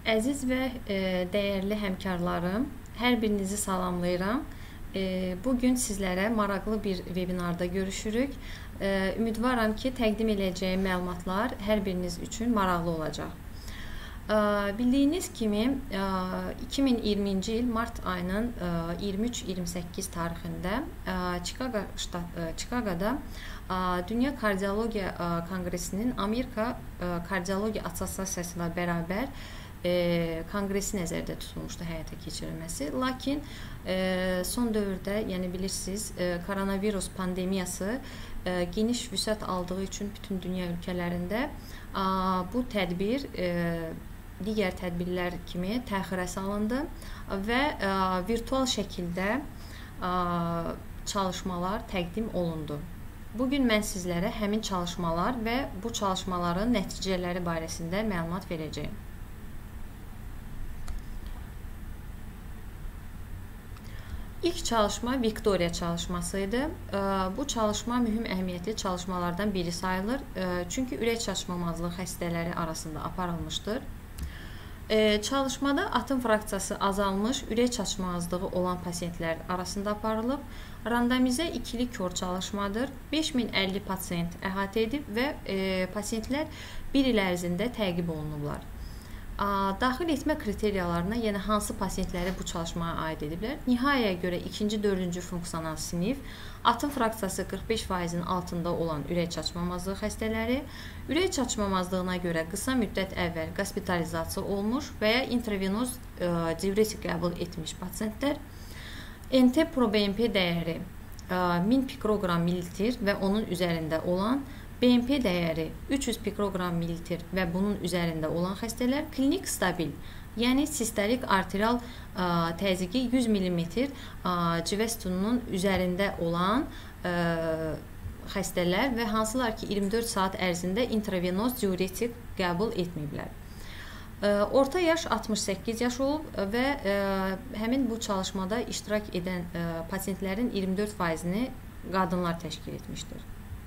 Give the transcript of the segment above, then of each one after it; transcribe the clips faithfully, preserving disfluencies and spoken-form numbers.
Əziz və e, dəyərli həmkarlarım, hər birinizi salamlayıram. E, bugün sizlərə maraqlı bir webinarda görüşürük. E, ümidvaram ki, təqdim edəcəyim məlumatlar hər biriniz üçün maraqlı olacaq. E, bildiyiniz kimi, e, iki min iyirminci il mart ayının e, iyirmi üç iyirmi səkkiz tarixində e, Chicago ştat, e, Chicago'da e, Dünya Kardiologiya e, Konqresinin Amerika e, Kardiologiya Assosiasiyası ilə bərabər E, konqresi nəzərdə tutulmuşdu həyata keçirilməsi. Lakin e, son dövrdə, yəni bilirsiniz, e, koronavirus pandemiyası e, geniş vüsət aldığı üçün bütün dünya ölkələrində a, bu tədbir e, digər tədbirlər kimi təxirə salındı və a, virtual şəkildə a, çalışmalar təqdim olundu. Bugün mən sizlərə həmin çalışmalar və bu çalışmaların nəticələri barəsində məlumat verəcəyim. İlk çalışma Victoria çalışmasıydı. Bu çalışma mühüm əhəmiyyətli çalışmalardan biri sayılır. Çünki ürək çatışmamazlığı xəstələri arasında aparılmışdır. Çalışmada atım fraksiyası azalmış, ürək çatışmamazlığı olan pasiyentlər arasında aparılıb. Randomizə ikili kör çalışmadır. beş min əlli pasiyent əhatə edib və pasiyentlər bir il ərzində təqib olunublar. Daxil etmə kriteriyalarına, yəni hansı pasiyentləri bu çalışmaya aid ediblər? Nihayəyə görə ikinci, dördüncü funksional sinif, atım fraksiyası qırx beş faizin altında olan ürək çatışmamazlığı xəstələri, ürək çatışmamazlığına görə qısa müddət əvvəl qospitalizasiya olmuş və ya intravenoz e, diuretik qəbul etmiş pasiyentlər, N T proBNP dəyəri e, min pikroqram mililitr və onun üzərində olan, B M P dəyəri üç yüz pikroqram mililitr və bunun üzərində olan xəstələr, klinik stabil, yəni sistolik arterial ə, təzyiqi yüz millimetr civə sütununun üzərində olan ə, xəstələr və hansılar ki iyirmi dörd saat ərzində intravenoz diuretik qəbul etməyiblər. Ə, orta yaş altmış səkkiz yaş olub və ə, həmin bu çalışmada iştirak edən ə, pasiyentlərin iyirmi dörd faizini qadınlar təşkil etmişdir.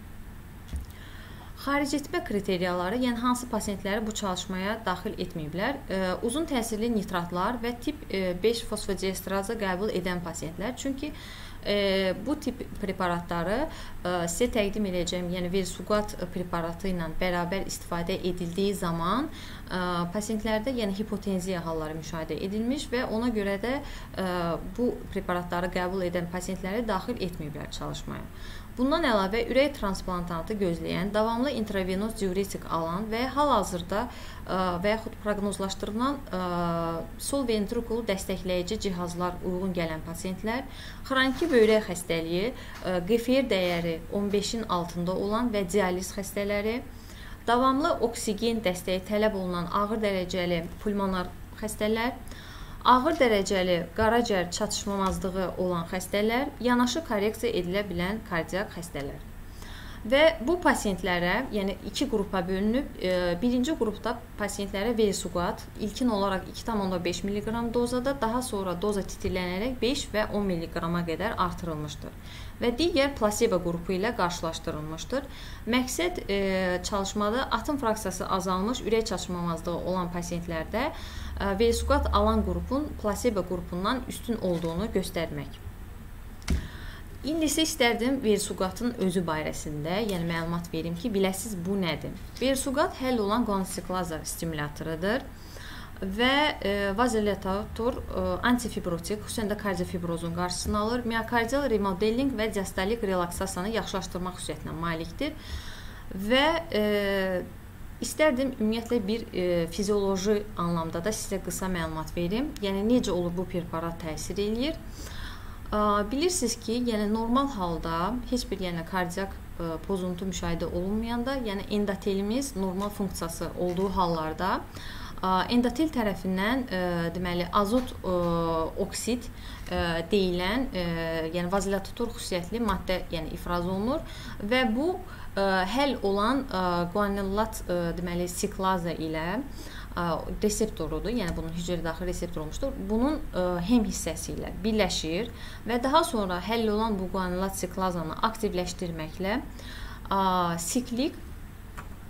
Xaric etmə kriteriyaları, yəni hansı pasiyentləri bu çalışmaya daxil etməyiblər? E, uzun təsirli nitratlar və tip beş fosfodiesteraza qəbul edən pasiyentlər. Çünki e, bu tip preparatları e, sizə təqdim edəcəyim, yəni versuqat preparatı ilə bərabər istifadə edildiyi zaman e, pasiyentlərdə yəni hipotenziya halları müşahidə edilmiş və ona görə də e, bu preparatları qəbul edən pasiyentləri daxil etməyiblər çalışmaya. Bundan əlavə, ürək transplantantı gözləyən, davamlı intravenoz diuretik alan və hal-hazırda və yaxud proqnozlaşdırılan sol ventrikulu dəstəkləyici cihazlar uyğun gələn pasiyentlər, xroniki böyrək xəstəliyi, G F R dəyəri on beşin altında olan və dializ xəstələri, davamlı oksigen dəstəyi tələb olunan ağır dərəcəli pulmonar xəstələr, ağır dərəcəli qaraciyər çatışmamazlığı olan xəstələr, yanaşı korreksiya edilə bilən kardiak xəstələr. Və bu pasiyentlərə, yəni iki qrupa bölünüb, birinci qrupda pasiyentlərə versuqat ilkin olaraq iki tam onda beş milliqram dozada, daha sonra doza titrlənərək beş və on milliqrama qədər artırılmışdır və digər plasebo qrupu ilə qarşılaşdırılmışdır. Məqsəd e, çalışmada atım fraksiyası azalmış ürək çatışmamazlığı olan pasiyentlərdə e, versuqat alan qrupun plasebo qrupundan üstün olduğunu göstərmək. İndi isə istərdim versuqatın özü barəsində, yəni məlumat verim ki, biləsiz bu nədir? Versuqat həll olan qansiklaza stimulatorudur və e, vazodilatator, e, antifibrotik, xüsusən də kardiofibrozun qarşısını alır, miokardial remodeling və diastolik relaksasiyanı yaxşılaşdırmaq xüsusiyyətinə malikdir və e, istərdim ümumiyyətlə bir e, fizioloji anlamda da sizə qısa məlumat verim, yəni necə olur bu preparat təsir eləyir. Bilirsiniz ki, yəni normal halda heç bir yəni kardiak ə, pozuntu müşahidə olunmayanda, yəni endotelimiz normal funksiyası olduğu hallarda ə, endotel tərəfindən ə, deməli azot ə, oksid ə, deyilən, ə, yəni vazodilatator xüsusiyyətli maddə yəni ifraz olunur və bu ə, həll olan ə, guanilat ə, deməli siklaza ilə reseptorudur, yəni bunun hüceyrə daxil reseptor olmuşdur. Bunun ə, hem hissəsi ilə birləşir və daha sonra həll olan bu guanilat siklazanı aktivləşdirməklə ə, siklik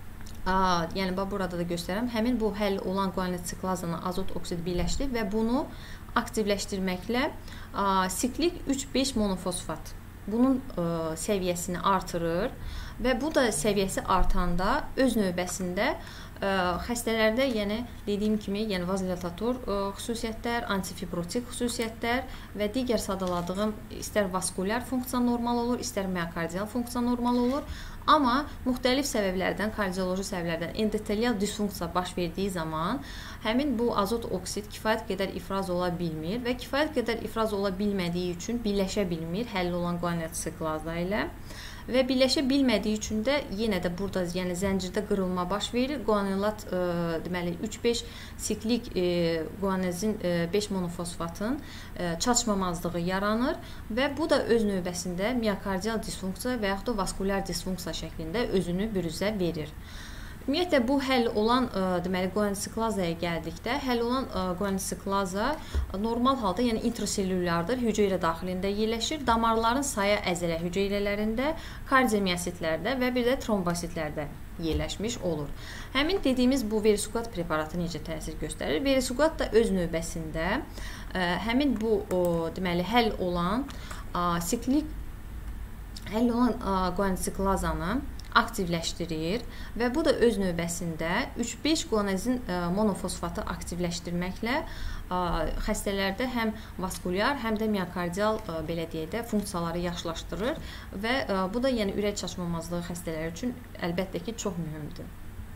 Aa, yəni bax burada da göstərirəm. Həmin bu həll olan guanit siklazanı azot oksidi birləşdi və bunu aktivləşdirməklə a, siklik üç beş monofosfat bunun ə, səviyyəsini artırır və bu da səviyyəsi artanda öz növbəsində ə, xəstələrdə, yəni dediyim kimi, yəni vazodilatator ə, xüsusiyyətlər, antifibrotik xüsusiyyətlər və digər sadaladığım istər vaskulyar funksiya normal olur, istər miokardial funksiya normal olur. Amma müxtəlif səbəblərdən, kardioloji səbəblərdən endotelial disfunksiya baş verdiyi zaman həmin bu azot oksid kifayət qədər ifraz ola bilmir və kifayət qədər ifraz ola bilmədiyi üçün birləşə bilmir həll olan guanit siklaza ilə. Və birləşə bilmədiyi üçün də yenə də burada, yəni zəncirdə qırılma baş verir. Guanilat e, deməli üç beş siklik e, guanezin e, beş monofosfatın e, çatışmamazlığı yaranır və bu da öz növbəsində miokardial disfunksiya və yaxud da vaskulyar disfunksiya şəklində özünü büruzə verir. Ümumiyyətlə bu həll olan ə, deməli guanit siklazaya gəldikdə, həll olan ə, guanit siklaza normal halda, yəni intraselülyardır, hüceyrə daxilində yerləşir. Damarların sayı əzələ hüceyrələrində, kardiomiositlərdə və bir də trombositlərdə yerləşmiş olur. Həmin dediyimiz bu verisuqat preparatı necə təsir göstərir? Verisuqat da öz növbəsində ə, həmin bu o, deməli həll olan ə, siklik həll olan ə, guanit siklazanı aktivləşdirir və bu da öz növbəsində üç beş guanezin monofosfatı aktivləşdirməklə xəstələrdə həm vaskulyar, həm də miokardial belə deyək də funksiyaları yaxşılaşdırır və bu da yəni ürək çatışmamazlığı xəstələri üçün əlbəttə ki, çox mühümdür.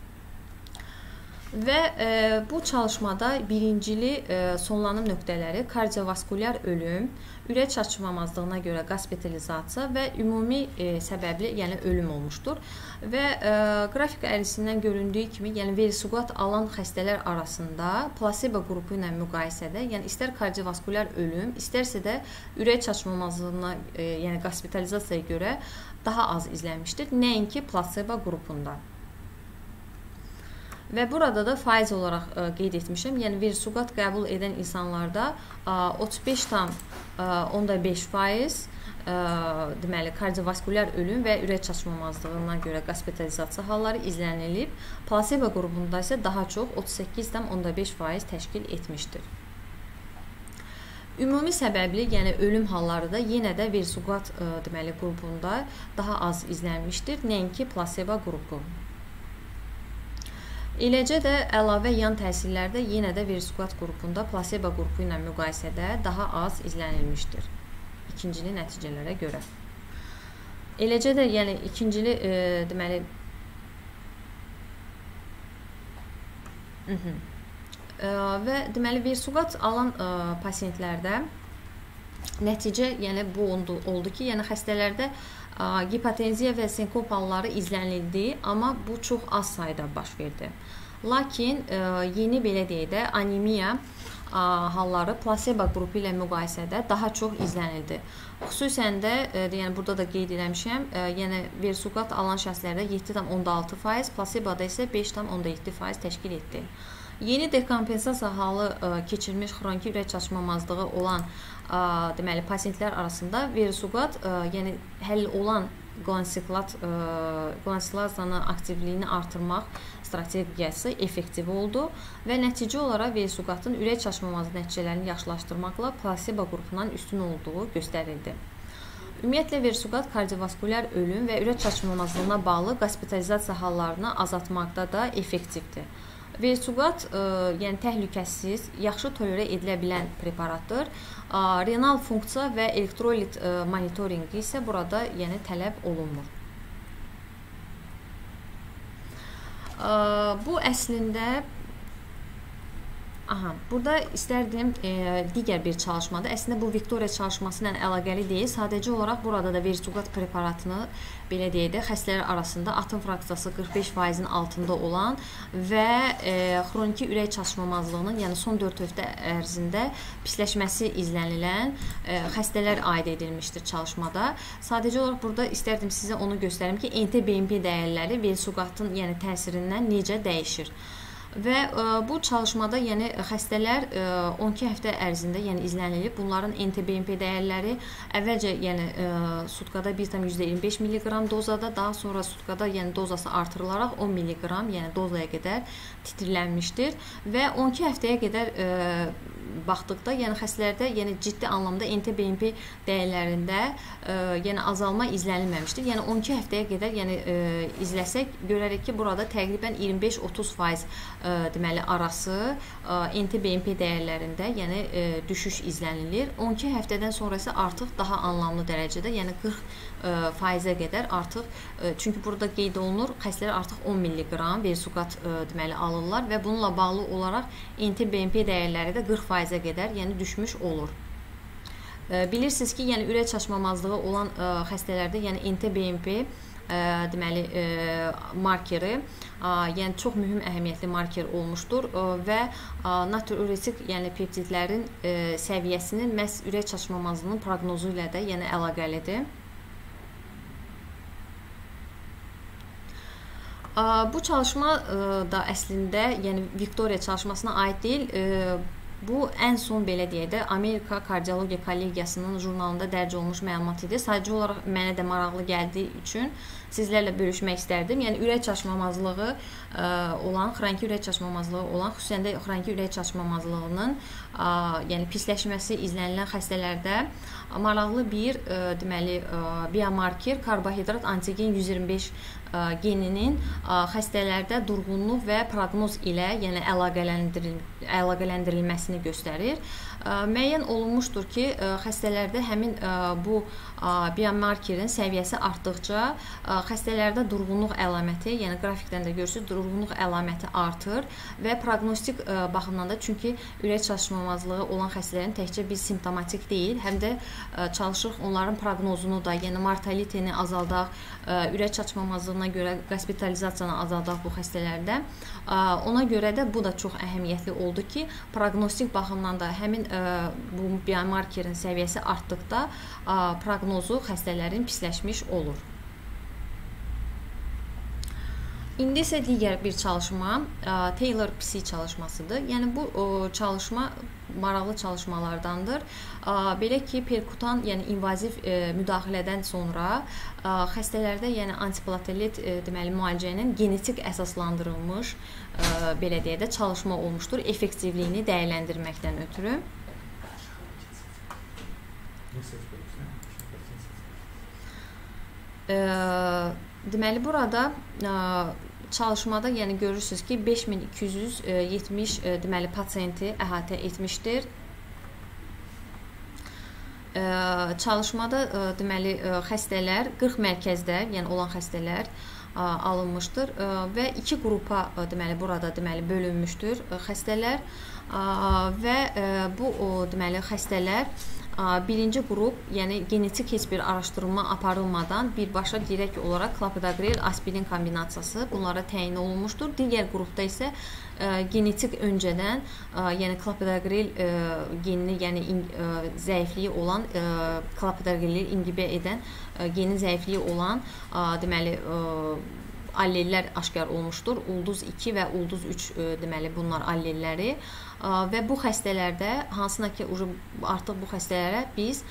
Və e, bu çalışmada birincili e, sonlanım nöqtələri kardiovaskulyar ölüm, ürək çatışmamazlığına görə qospitalizasiya və ümumi e, səbəbli, yəni ölüm olmuşdur. Və e, qrafik ərsisindən göründüyü kimi, yəni verisuqat alan xəstələr arasında plasebo qrupu ilə müqayisədə, yəni istər kardiovaskulyar ölüm, istərsə də ürək çatışmamazlığına, e, yəni qospitalizasiyaya görə daha az izlənmişdir, nəinki plasebo qrupunda. Və burada da faiz olaraq ə, qeyd etmişəm. Yəni verisuqat qəbul edən insanlarda ə, otuz beş tam onda beş faiz ə, deməli kardiovaskulyar ölüm və ürək çatışmamazlığına görə qospitalizasiya halları izlənilib. Plasebo qrupunda isə daha çox otuz səkkiz tam onda beş faiz təşkil etmişdir. Ümumi səbəbli, yəni ölüm halları da yenə də verisuqat ə, deməli qrupunda daha az izlənmişdir, nəinki plasebo qrupu. Eləcə də əlavə yan təsirlər də yenə də verisuqat qrupunda plasebo qrupu ilə müqayisədə daha az izlənilmişdir ikincili nəticələrə görə. Eləcə də yəni ikincili e, deməli Hı -hı. E, və deməli verisuqat alan e, pasientlərdə nəticə yəni bu oldu, oldu ki, yəni xəstələrdə hipotenziya və sinkop halları izlənildi, amma bu çox az sayda baş verdi. Lakin yeni belə deyək də anemiya halları plasebo qrupu ilə müqayisədə daha çox izlənildi. Xüsusən də, yəni burada da qeyd eləmişəm, yəni verisuqat alan şəxslərdə yeddi tam onda altı faiz, plaseboda isə beş tam onda yeddi faiz təşkil etdi. Yeni dekompensasiya halı keçirmiş xroniki ürək çatışmamazlığı olan deməli pasientlər arasında verisuqat, yəni həll olan guanisiklazanın aktivliyini artırmaq strategiyası effektiv oldu və nəticə olaraq verisuqatın ürək çatışmamazlığı nəticələrini yaxşılaşdırmaqla plasebo qrupundan üstün olduğu göstərildi. Ümumiyyətlə verisuqat kardiovaskulyar ölüm və ürək çatışmamazlığına bağlı qospitalizasiya hallarını azaltmaqda da effektivdir. Verisuqat, e, yəni təhlükəsiz, yaxşı tolerə edilə bilən preparatdır. E, renal funksiya və elektrolit e, monitorinqi isə burada yəni tələb olunmur. E, bu əslində Aha, burada istərdim e, digər bir çalışmada, əslində bu Victoria çalışması ilə əlaqəli deyil, sadəcə olaraq burada da verisuqat preparatını belə deyək də xəstələr arasında atım fraksiyası qırx beş faizin altında olan və e, xroniki ürək çatışmamazlığının, yəni son dörd həftə ərzində pisləşməsi izlənilən e, xəstələr aid edilmişdir çalışmada. Sadəcə olaraq burada istərdim sizə onu göstərim ki, N T B M P dəyərləri verisuqatın yəni təsirindən necə dəyişir. Və ə, bu çalışmada yəni xəstələr ə, on iki həftə ərzində yəni izlənilib. Bunların N T B M P dəyərləri əvvəlcə yəni ə, sutkada bir tam yüzdə iyirmi beş milliqram dozada, daha sonra sutkada yəni dozası artırılaraq on milliqram, yəni dozaya qədər titrirlənmişdir və on iki həftəyə qədər ə, baxdıqda yəni xəstələrdə yəni ciddi anlamda N T B M P dəyərlərində ə, yəni azalma izlənilməmişdir. Yəni on iki həftəyə qədər yəni ə, izləsək görərək ki, burada təqribən iyirmi beş otuz faiz ə, deməli arası ə, N T B M P dəyərlərində yəni ə, düşüş izlənilir. on iki həftədən sonra isə artıq daha anlamlı dərəcədə, yəni qırx ə, faizə qədər artıq ə, çünki burada qeyd olunur, xəstələr artıq on milliqram versuqat ə, deməli alırlar və bununla bağlı olaraq N T B M P dəyərləri də qırx faizə qədər yəni düşmüş olur. Bilirsiniz ki, yəni ürək çaşmamazlığı olan ə, xəstələrdə yəni N T B M P ə, deməli ə, markeri ə, yəni çox mühüm əhəmiyyətli marker olmuşdur ə, və ə, natriuretik yəni peptidlərin ə, səviyyəsinin məhz ürək çaşmamazlığının proqnozu ilə də yəni əlaqəlidir. Ə, bu çalışma ə, da əslində yəni Viktoriya çalışmasına aid deyil. Ə, Bu ən son belə deyək də Amerika Kardiologiya Kollegiyasının jurnalında dərc olunmuş məlumat idi. Sadəcə olaraq mənə də maraqlı gəldiyi üçün sizlərlə bölüşmək istərdim. Yəni ürək çaşmamazlığı ə, olan, xroniki ürək çaşmamazlığı olan, xüsusən də xroniki ürək çaşmamazlığının ə, yəni pisləşməsi izlənilən xəstələrdə maraqlı bir ə, deməli ə, biomarker karbohidrat antigen yüz iyirmi beş ə, geninin ə, xəstələrdə durğunluq və proqnoz ilə yəni əlaqələndiril əlaqələndirilməsini göstərir. Ə, müəyyən olunmuşdur ki, ə, xəstələrdə həmin ə, bu ə, biomarkerin səviyyəsi artdıqca ə, xəstələrdə durğunluq əlaməti, yəni qrafikdən də görürsünüz, durğunluq əlaməti artır və proqnostik ə, baxımdan da, çünki ürək çaşmamazlığı olan xəstələrin təkcə bir simptomatik deyil, həm də ə, çalışırıq onların proqnozunu da, yəni mortaliteni azaldaq, ə, ürək çaşmamazlığına görə qospitalizasiyanı azaldaq bu xəstələrdə. Ə, ona görə də bu da çox əhəmiyyətli oldu ki, proqnostik baxımdan da həmin ə, bu biomarkerin səviyyəsi artdıqda ə, proqnozu xəstələrin pisləşmiş olur. İndi isə digər bir çalışma Taylor-P C çalışmasıdır. Yəni bu çalışma maraqlı çalışmalardandır. Belə ki, perkutan, yəni invaziv müdaxilədən sonra xəstələrdə yəni antiplatelet deməli müalicənin genetik əsaslandırılmış belə deyə də çalışma olmuşdur, effektivliyini dəyərləndirməkdən ötürü. Deməli burada çalışmada yəni görürsünüz ki, beş min iki yüz yetmiş deməli pasiyenti əhatə etmişdir. Çalışmada deməli xəstələr qırx mərkəzdə, yəni olan xəstələr alınmışdır və iki qrupa deməli burada deməli bölünmüşdür xəstələr və bu deməli xəstələr birinci qrup, yəni genetik heç bir araşdırma aparılmadan birbaşa direkt olaraq klopidogrel aspirin kombinasiyası bunlara təyin olunmuşdur. Digər qrupda isə genetik öncədən, yəni klopidogrel genini, yəni zəifliyi olan, klopidogreli inhibə edən genin zəifliyi olan deməli allellər aşkar olmuşdur. Ulduz iki və ulduz üç deməli bunlar allelləri və bu xəstələrdə hansına ki artıq bu xəstələrə biz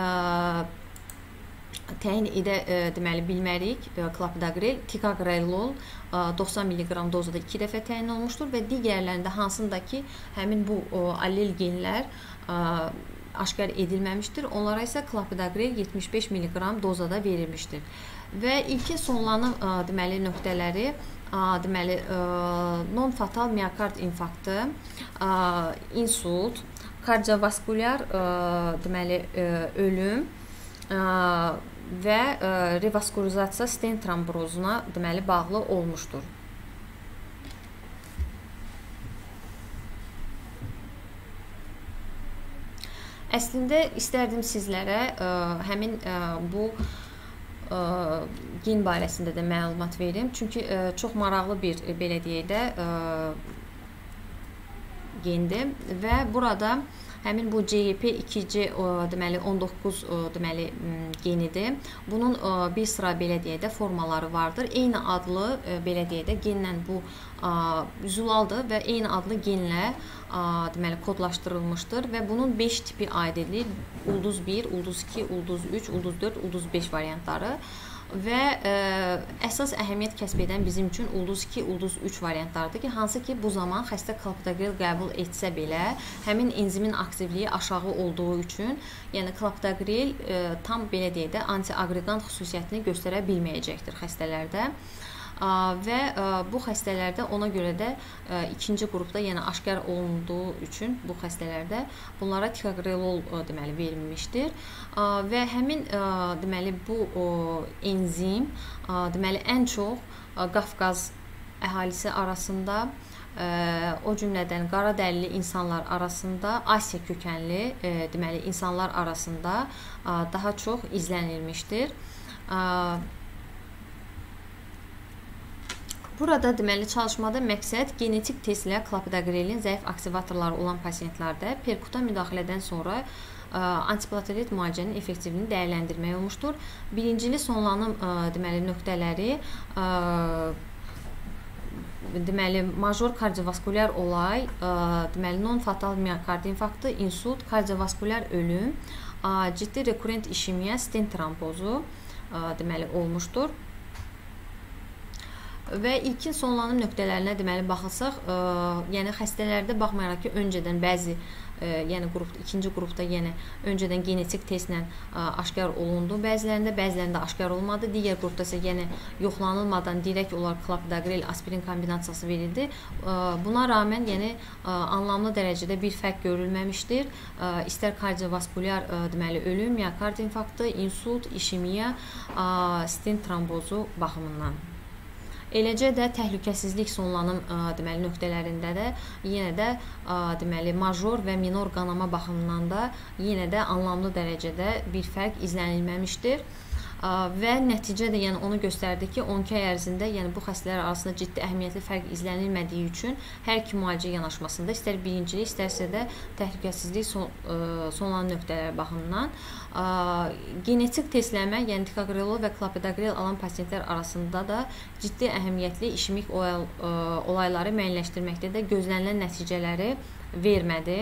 təyin edə deməli bilmərik klopidogrel, ticagrelol doxsan milliqram dozada iki dəfə təyin olunmuşdur və digərlərində hansında ki həmin bu allel genlər aşkar edilməmişdir. Onlara isə klopidogrel yetmiş beş milliqram dozada verilmişdir. Və ilkin sonlanım deməli nöqtələri deməli non-fatal miokard infarktı, insult, kardiovaskulyar deməli ölüm və revaskulizasiya stent trombrozuna deməli bağlı olmuşdur. Əslində istərdim sizlərə həmin bu gen barəsində də məlumat verim. Çünki çox maraqlı bir belə deyək də gendir və burada Həmin bu C Y P iki C deməli on doqquz deməli genidir. Bunun bir sıra belə deyək də formaları vardır. Eyni adlı belə deyək də genlə bu zulaldır və eyni adlı genlə deməli kodlaşdırılmışdır və bunun beş tipi aid edilir. Ulduz bir, ulduz iki, ulduz üç, ulduz dörd, ulduz beş variantları. Və ə, əsas əhəmiyyət kəsb edən bizim üçün ulduz iki, ulduz üç variantlardır ki, hansı ki bu zaman xəstə klopidogrel qəbul etsə belə, həmin enzimin aktivliyi aşağı olduğu üçün, yəni klopidogrel ə, tam belə deyək də antiaqregant xüsusiyyətini göstərə bilməyəcəkdir xəstələrdə. Və bu xəstələrdə ona görə də ikinci qrupda, yəni aşkar olunduğu üçün bu xəstələrdə bunlara ticagrelol deməli verilmişdir və həmin deməli bu enzim deməli ən çox Qafqaz əhalisi arasında, o cümlədən qara dərili insanlar arasında, Asiya kökənli deməli insanlar arasında daha çox izlənilmişdir. Burada deməli çalışmada məqsəd genetik testlə klopidogrelin zəif aktivatorları olan pasientlərdə perkuta müdaxilədən sonra antiplatelet müalicənin effektivliyini dəyərləndirmək olmuşdur. Birincili sonlanım deməli nöqtələri deməli major kardiovaskulyar olay, deməli non-fatal miokard infarktı, insult, kardiovaskulyar ölüm, ciddi rekurrent işemiya, stent trombozu deməli olmuşdur. Və ilkin sonlanım nöqtələrinə deməli baxılsaq, ə, yəni xəstələrdə baxmayaraq ki, öncədən bəzi ə, yəni qrup ikinci qrupda yenə öncədən genetik testlə ə, aşkar olundu, bəzilərində, bəzilərində aşkar olmadı. Digər qrupda isə yenə yoxlanılmadan direkt olaraq klopidogrel aspirin kombinasiyası verildi. Ə, buna rağmen yəni ə, anlamlı dərəcədə bir fərq görülməmişdir. Ə, istər kardiovaskulyar ə, deməli ölüm, miokard infarktı, insult, işemiya, ə, stent trombozu baxımından. Eləcə də təhlükəsizlik sonlanım ə, deməli nöqtələrində də yenə də ə, deməli major və minor qanama baxımından da yenə də anlamlı dərəcədə bir fərq izlənilməmişdir. Ə, və nəticə də yəni onu göstərdi ki, on iki ay ərzində yəni bu xəstələr arasında ciddi əhəmiyyətli fərq izlənilmədiyi üçün hər iki müalicə yanaşmasında istər birincilik, istərsə də təhlükəsizlik son, ə, sonlanan nöqtələr baxımından ə, genetik testləmə, yəni ticagrelol və klopidogrel alan pasientlər arasında da ciddi əhəmiyyətli işemik olayları müəyyənləşdirməkdə də gözlənilən nəticələri vermədi.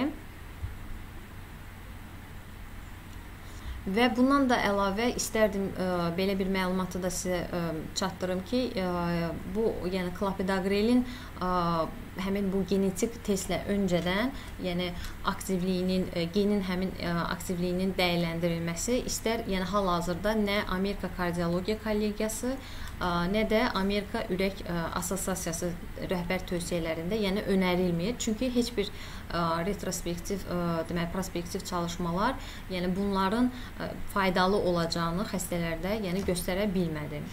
Və bundan da əlavə istərdim ə, belə bir məlumatı da sizə ə, çatdırım ki, ə, bu yəni klopidogrelin ə, həmin bu genetik testlə öncədən, yəni aktivliyinin, ə, genin həmin ə, aktivliyinin dəyərləndirilməsi istər yəni hal-hazırda nə Amerika Kardiologiya Kollegiyası, ə, nə də Amerika Ürək ə, Assosiasiyası rəhbər tövsiyələrində yəni önərilmir. Çünki heç bir ə, retrospektiv, ə, demək prospektiv çalışmalar, yəni bunların ə, faydalı olacağını xəstələrdə yəni göstərə bilmədi.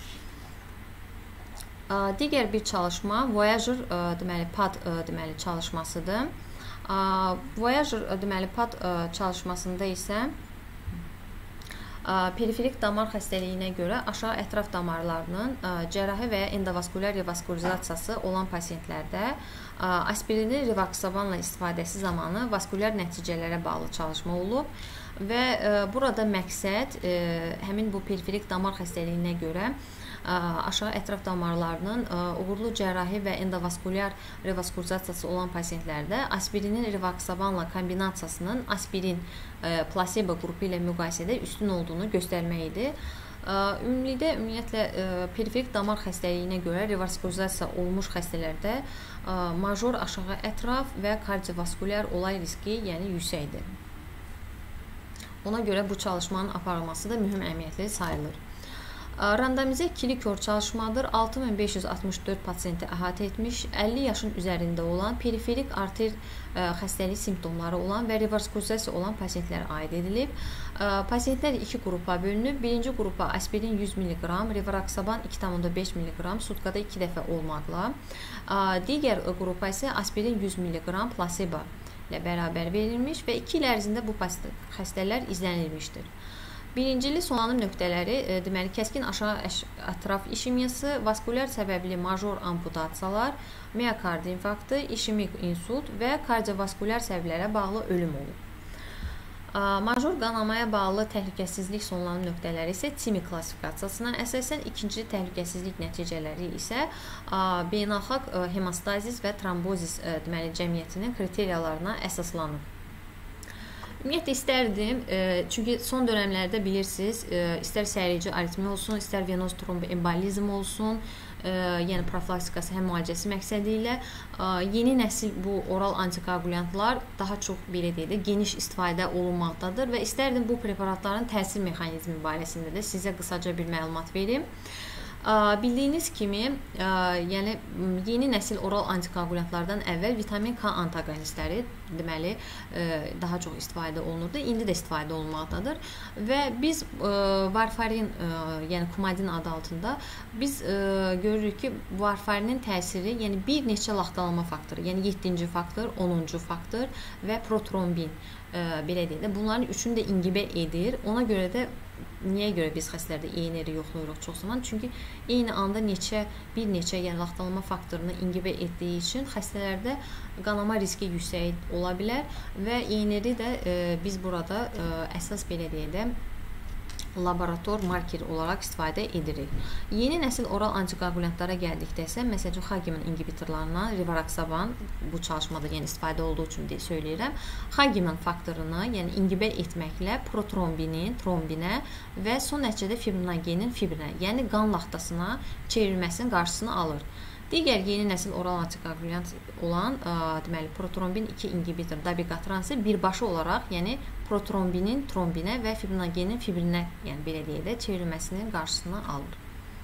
Digər bir çalışma Voyager deməli P A D deməli çalışmasıdır. Voyager deməli P A D çalışmasında isə periferik damar xəstəliyinə görə aşağı ətraf damarlarının cərrahi və ya endovaskulyar revaskulizasiyası olan pasientlərdə aspirinin rivaroxabanla istifadəsi zamanı vaskulyar nəticələrə bağlı çalışma olub və burada məqsəd həmin bu periferik damar xəstəliyinə görə aşağı ətraf damarlarının uğurlu cərrahi və endovaskulyar revaskulizasiyası olan pasientlərdə aspirinin rivaroxabanla kombinasiyasının aspirin plasebo qrupu ilə müqayisədə üstün olduğunu göstərmək idi. Ümumilikdə, ümumiyyətlə, periferik damar xəstəliyinə görə revaskulizasiya olmuş xəstələrdə major aşağı ətraf və kardiovaskulyar olay riski yəni yüksəkdir. Ona görə bu çalışmanın aparılması da mühüm əhəmiyyətli sayılır. Randomizə ikili kör çalışmadır. altı min beş yüz altmış dörd pasiyenti əhatə etmiş, əlli yaşın üzərində olan, periferik arter xəstəlik simptomları olan və revaskulizasiya olan pasiyentlərə aid edilib. Pasiyentlər iki qrupa bölünüb. Birinci qrupa aspirin yüz milliqram, rivaroxaban iki nöqtə beş milliqram sutkada iki dəfə olmaqla. Digər qrupa isə aspirin yüz milliqram plasebo ilə bərabər verilmiş və iki il ərzində bu xəstələr izlənilmişdir. Birincili sonlanım nöqtələri, deməli, kəskin aşağı ətraf işemiyası, vaskulyar səbəbli major amputasiyalar, miokard infarktı, işemik insult və kardiovaskulyar səbəblərə bağlı ölüm olub. Major qanamaya bağlı təhlükəsizlik sonlanan nöqtələri isə TIMI klassifikasiyasına əsasən, ikinci təhlükəsizlik nəticələri isə beynəlxalq hemostazis və trombozis deməli cəmiyyətinin kriteriyalarına əsaslanır. Ümumiyyətlə istərdim, çünki son dönəmlərdə bilirsiniz, istər səyrici aritmiya olsun, istər venoz tromboembolizm olsun, yəni profilaktikası həm müalicəsi məqsədi ilə yeni nəsil bu oral antikoagulyantlar daha çox belə deyək də geniş istifadə olunmaqdadır və istərdim bu preparatların təsir mexanizmi barəsində də sizə qısaca bir məlumat verim. Bildiyiniz kimi, yəni yeni nəsil oral antikoagulyantlardan əvvəl vitamin K antagonistləri deməli daha çox istifadə olunurdu. İndi də istifadə olunmaqdadır və biz varfarin, yəni Coumadin adı altında biz görürük ki, varfarinin təsiri, yəni bir neçə laxtalanma faktoru, yəni yeddinci faktor, onuncu faktor və protrombin belə deyək də bunların üçünü də ingibə edir. Ona görə də niyə görə biz xəstələrdə eyni yoxlayırıq çox zaman? Çünki eyni anda neçə, bir neçə yəni laxtalanma faktorunu ingibə etdiyi üçün xəstələrdə qanama riski yüksək ola bilər və eyniri də e, biz burada e, əsas belə deyək də laborator marker olaraq istifadə edirik. Yeni nəsil oral antikoagulyantlara gəldikdə isə, məsələn, Hageman inhibitorlarına rivaroxaban bu çalışmada yəni istifadə olduğu üçün deyə söyləyirəm. Hageman faktorunu, yəni ingibə etməklə protrombinin trombinə və son nəticədə fibrinogenin fibrinə, yəni qan laxtasına çevrilməsinin qarşısını alır. Digər yeni nəsil oral antikoagulyant olan ə, deməli protrombin iki inhibitor dabiqatran isə birbaşa olaraq, yəni protrombinin trombinə və fibrinogenin fibrinə, yəni belə deyək də çevrilməsinin qarşısını alır.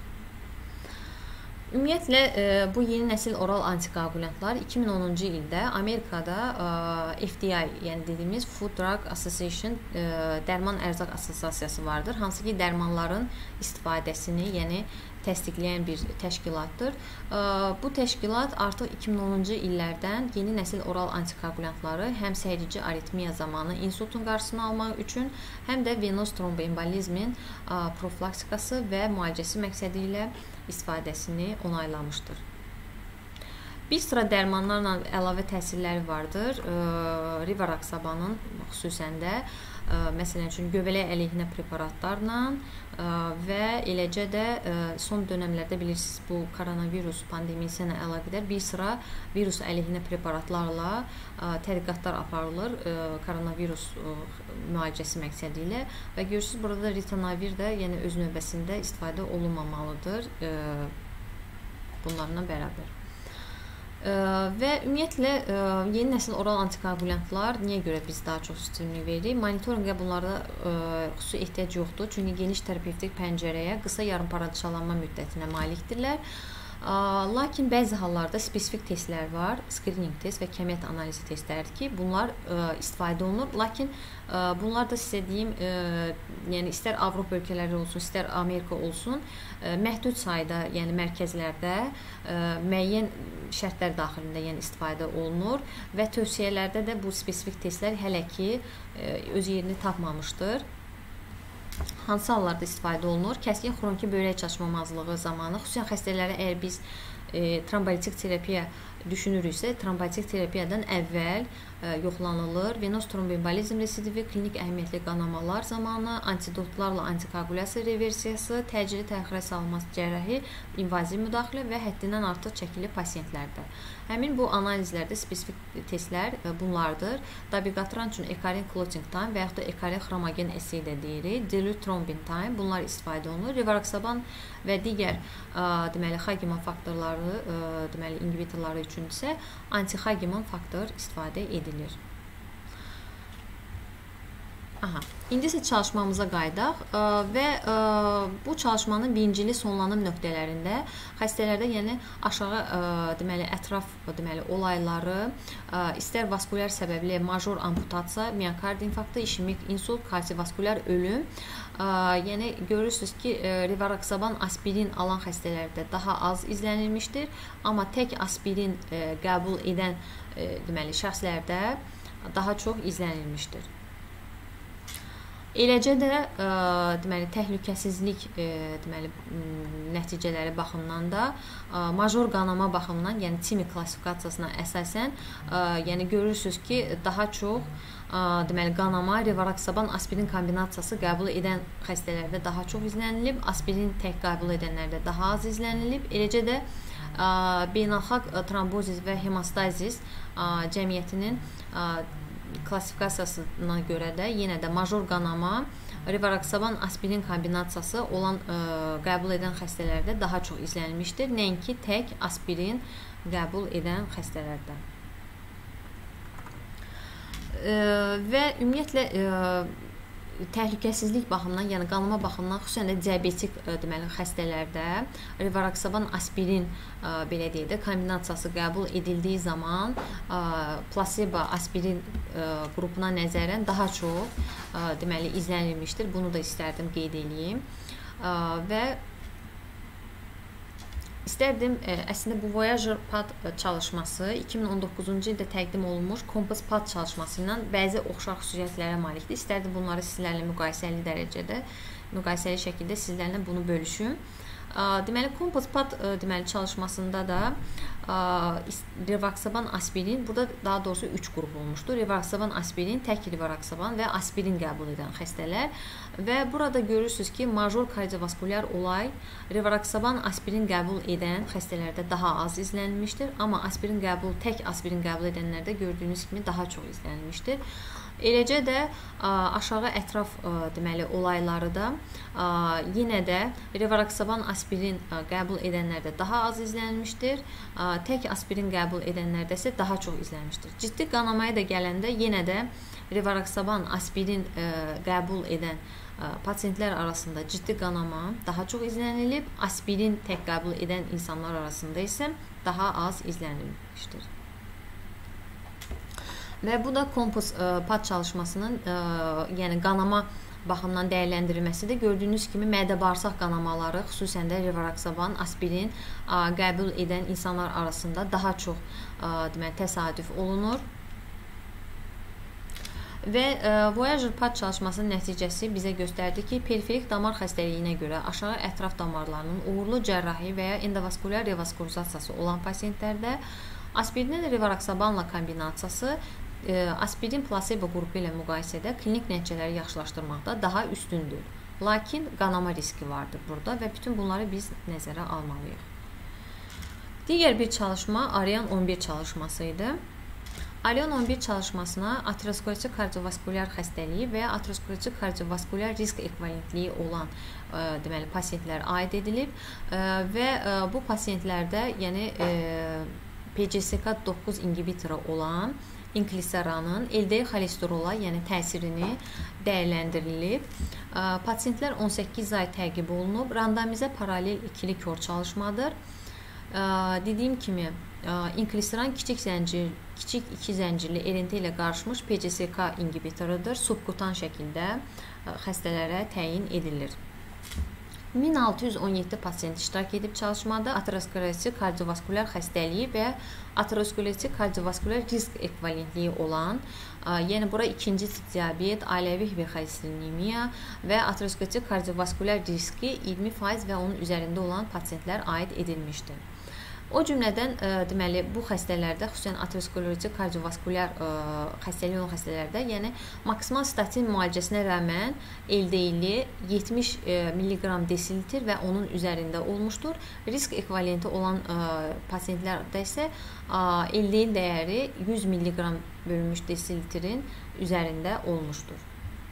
Ümumiyyətlə bu yeni nəsil oral antikoagulyantlar iki min onuncu ildə Amerikada F D A, yəni dediyimiz Food Drug Association dərman ərzaq assosiasiyası vardır, hansı ki dərmanların istifadəsini, yəni təsdiqləyən bir təşkilatdır. Bu təşkilat artıq iki min onuncu illərdən yeni nəsil oral antikoagulyantları həm səyrici aritmiya zamanı insultun qarşısını almaq üçün, həm də venoz tromboembolizmin profilaktikası və müalicəsi məqsədi ilə istifadəsini onaylamışdır. Bir sıra dərmanlarla əlavə təsirləri vardır. Rivaroxabanın xüsusən də məsələn üçün göbələk əleyhinə preparatlarla və eləcə də son dönəmlərdə bilirsiniz bu koronavirus pandemiyası ilə əlaqədar bir sıra virus əleyhinə preparatlarla tədqiqatlar aparılır koronavirus müalicəsi məqsədi ilə və görürsünüz burada ritonavir də yəni öz növbəsində istifadə olunmamalıdır bunlarla bərabər. Və ümumiyyətlə yeni nəsil oral antikoagulyantlar niyə görə biz daha çox üstünlük veririk? Monitorinqə bunlarda xüsusi ehtiyac yoxdur, çünki geniş terapevtik pəncərəyə qısa yarımparçalanma müddətinə malikdirlər. Lakin bəzi hallarda spesifik testlər var, screening test və kəmiyyət analizi testləridir ki, bunlar istifadə olunur. Lakin bunlar da sizə deyim, yəni istər Avropa ölkələri olsun, istər Amerika olsun, məhdud sayda, yəni mərkəzlərdə müəyyən şərtlər daxilində yəni istifadə olunur və tövsiyələrdə də bu spesifik testlər hələ ki öz yerini tapmamışdır. Hansı hallarda istifadə olunur? Kəskin xroniki böyrək çatışmamazlığı zamanı, xüsusən xəstələrə əgər biz e, trombolitik terapiya düşünürüksə, trombolitik terapiyadan əvvəl e, yoxlanılır. Venoz tromboembolizm residivi, klinik əhəmiyyətli qanamalar zamanı, antidotlarla antikoagulyasiya reversiyası, təcili təxirə salınması cərrahi, invaziv müdaxilə və həddindən artıq çəkili pasientlərdə. Həmin bu analizlərdə spesifik testlər bunlardır. Dabiqatran üçün ekarin clotting time və yaxud da ekarin xromogen assay də deyirik. Dilute thrombin time bunlar istifadə olunur. Rivaroxaban və digər ə, deməli Hageman faktorları, ə, deməli inhibitorları üçün isə anti-Hageman faktor istifadə edilir. Aha. İndi isə çalışmamıza qayıdaq və bu çalışmanın birincili sonlanım nöqtələrində xəstələrdə yəni aşağı deməli ətraf deməli olayları, istər vaskulyar səbəbli major amputasiya, miokard infarktı, işemik insult, kardiovaskulyar ölüm, yəni görürsüz ki, rivaroxaban aspirin alan xəstələrdə daha az izlənilmişdir, amma tək aspirin qəbul edən deməli şəxslərdə daha çox izlənilmişdir. Eləcə də ə, deməli təhlükəsizlik ə, deməli nəticələri baxımından da ə, major qanama baxımından, yəni T I M I klassifikasiyasına əsasən, ə, yəni görürsüz ki, daha çox ə, deməli qanama rivaroxaban aspirin kombinasiyası qəbul edən xəstələrdə daha çox izlənilib, aspirin tək qəbul edənlərdə daha az izlənilib. Eləcə də ə, beynəlxalq trombozis və hemostazis ə, cəmiyyətinin ə, klassifikasiyasına görə də yenə də major qanama rivaroxaban aspirin kombinasiyası olan ə, qəbul edən xəstələrdə daha çox izlənilmişdir, nəinki tək aspirin qəbul edən xəstələrdə. Ə, və ümumiyyətlə ə, təhlükəsizlik baxımından, yəni qanama baxımından, xüsusən də diabetik ə, deməli xəstələrdə rivaroxaban aspirin ə, belə deyək də kombinasiyası qəbul edildiyi zaman ə, plasebo aspirin ə, qrupuna nəzərən daha çox ə, deməli izlənilmişdir. Bunu da istərdim qeyd edeyim. Ə, və İstərdim, əslində bu Voyager Pad çalışması iki min on doqquzuncu ildə təqdim olunmuş Compass Pad çalışması ilə bəzi oxşar xüsusiyyətlərə malikdir. İstərdim bunları sizlərlə müqayisəli dərəcədə, müqayisəli şəkildə sizlərlə bunu bölüşüm. Deməli, Compass Pad deməli, çalışmasında da rivaroxaban aspirin, burada daha doğrusu üç qrup olmuşdur. Rivaroxaban aspirin, tək rivaroxaban və aspirin qəbul edən xəstələr. Və burada görürsünüz ki, major kardiovaskulyar olay rivaroxaban aspirin qəbul edən xəstələrdə daha az izlənilmişdir. Amma aspirin qəbul, tək aspirin qəbul edənlərdə gördüyünüz kimi daha çox izlənilmişdir. Eləcə də ə, aşağı ətraf ə, deməli olayları da ə, yenə də rivaroxaban aspirin ə, qəbul edənlərdə daha az izlənilmişdir. Ə, tək aspirin qəbul edənlərdə isə daha çox izlənilmişdir. Ciddi qanamaya da gələndə yenə də rivaroxaban aspirin ə, qəbul edən ə, pasiyentlər arasında ciddi qanama daha çox izlənilib. Aspirin tək qəbul edən insanlar arasında isə daha az izlənilmişdir. Və bu da Compass Pad çalışmasının ə, yəni qanama baxımından dəyərləndirilməsidir. Gördüyünüz kimi mədə-bağırsaq qanamaları, xüsusən də rivaroxaban aspirin ə, qəbul edən insanlar arasında daha çox ə, deməli, təsadüf olunur. Və ə, Voyager Pad çalışmasının nəticəsi bizə göstərdi ki, periferik damar xəstəliyinə görə aşağı ətraf damarlarının uğurlu cərrahi və ya endovaskulyar revaskulyaziyası olan pasiyentlərdə aspirinlə rivaroxabanla kombinasiyası aspirin plasebo qrupu ilə müqayisədə klinik nəticələri yaxşılaşdırmaqda daha üstündür. Lakin qanama riski vardır burada və bütün bunları biz nəzərə almalıyıq. Digər bir çalışma Arion on bir çalışması idi. Arion on bir çalışmasına aterosklerotik kardiovaskulyar xəstəliyi və ya aterosklerotik kardiovaskulyar risk ekvivalentliyi olan ə, deməli pasiyentlər aid edilib ə, və ə, bu pasiyentlərdə yəni ə, P C S K doqquz inhibitoru olan inklisaranın L D L xolesterola, yəni təsirini dəyərləndirilib. Pasiyentlər on səkkiz ay təqib olunub. Randomizə paralel ikili kör çalışmadır. Dediyim kimi, inklisaran kiçik zəncir, kiçik iki zəncirli erintə ilə qarışmış P C S K inhibitorudur. Subkutan şəkildə xəstələrə təyin edilir. min altı yüz on yeddi pasiyent iştirak edib çalışmada aterosklerotik kardiovaskulyar xəstəliyi və aterosklerotik kardiovaskulyar risk ekvivalentliyi olan, yəni bura ikinci tip diabet, ailəvi hiperxolesterinemiya və aterosklerotik kardiovaskulyar riski iyirmi faiz və onun üzərində olan pasiyentlər aid edilmişdir. O cümlədən ə, deməli bu xəstələrdə, xüsusən aterosklerotik kardiovaskulyar ə, xəstəliyi olan xəstələrdə, yəni maksimal statin müalicəsinə rəğmən L D L-i yetmiş milliqram desilitr və onun üzərində olmuşdur. Risk ekvivalenti olan ə, pasiyentlərdə isə ə, L D L dəyəri yüz milliqram bölünmüş desilitrin üzərində olmuşdur.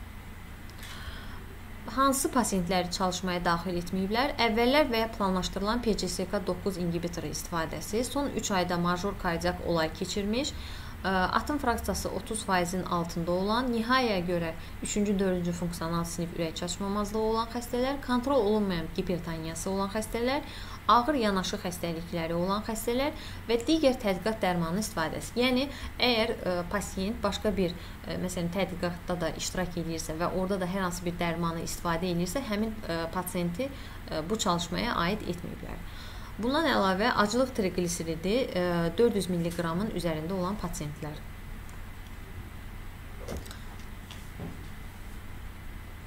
Hansı pasiyentləri çalışmaya daxil etməyiblər? Əvvəllər və ya planlaşdırılan P C S K doqquz inhibitoru istifadəsi son üç ayda major kardiak olay keçirmiş, atın fraksiyası otuz faizin altında olan, nihayəyə görə üçüncü dördüncü funksional sinif ürək çatışmamazlığı olan xəstələr, kontrol olunmayan hipertoniyası olan xəstələr, ağır yanaşı xəstəlikləri olan xəstələr və digər tədqiqat dərmanı istifadəsi. Yəni, əgər ə, pasiyent başqa bir ə, məsələn, tədqiqatda da iştirak edirsə və orada da hər hansı bir dərmanı istifadə edirsə, həmin ə, pasiyenti ə, bu çalışmaya aid etməyiblər. Bundan əlavə, acılıq triqlisiridi ə, dörd yüz milliqramın üzərində olan pasiyentlər.